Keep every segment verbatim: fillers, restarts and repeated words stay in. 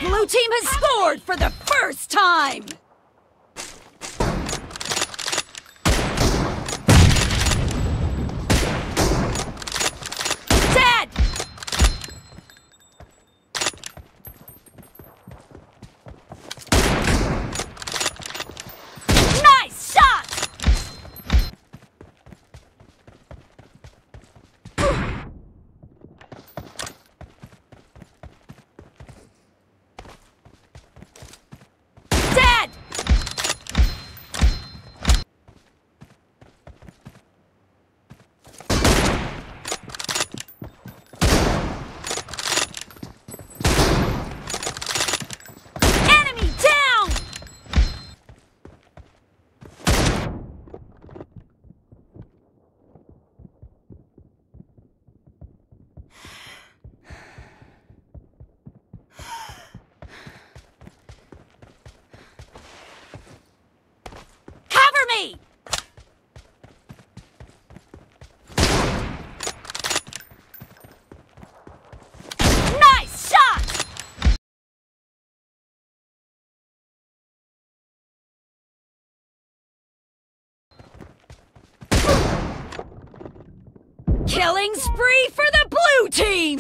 Blue team has scored for the first time! Dead! Nice shot! Dead! Enemy down! Cover me! Nice shot! Killing spree for the blue team!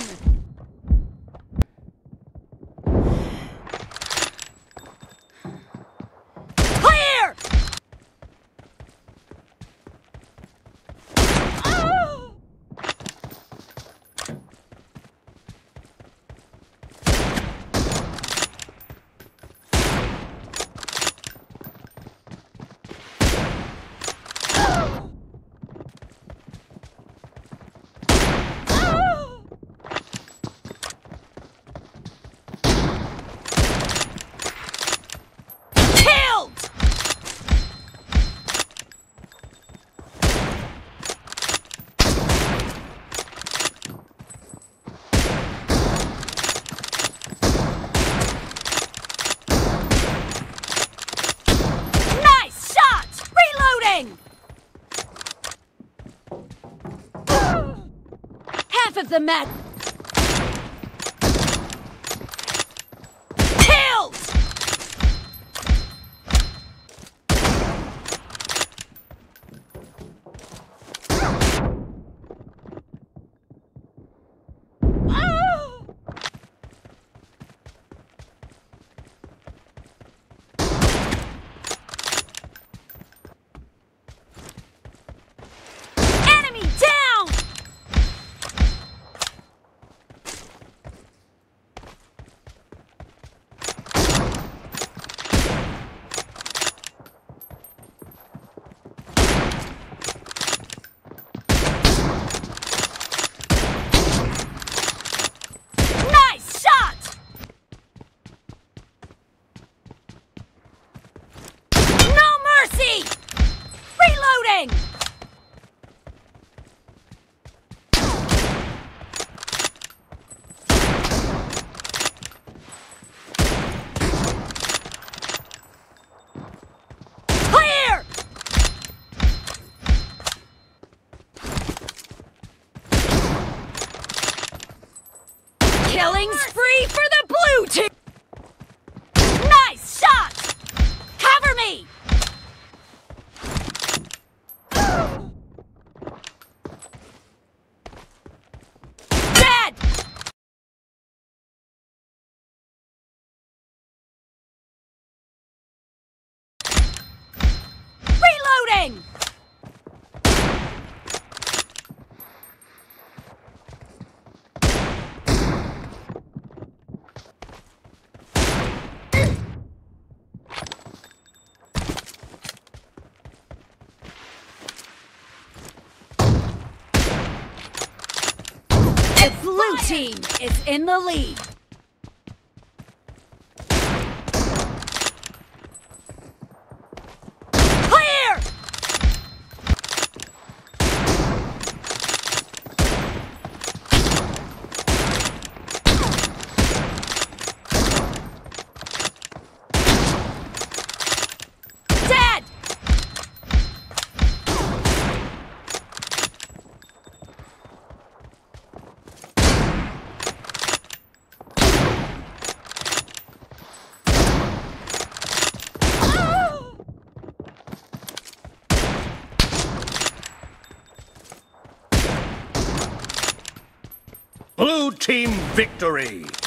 Clear! Oh! Killed! Nice shot! Reloading! Half of the map. Killed! Oh! Enemy down! Nice shot! No mercy! Reloading! Clear! Killing spree for the blue team! Nice shot! Cover me! Dead! Reloading! The blue team is in the lead. Clear! Dead! Blue team victory!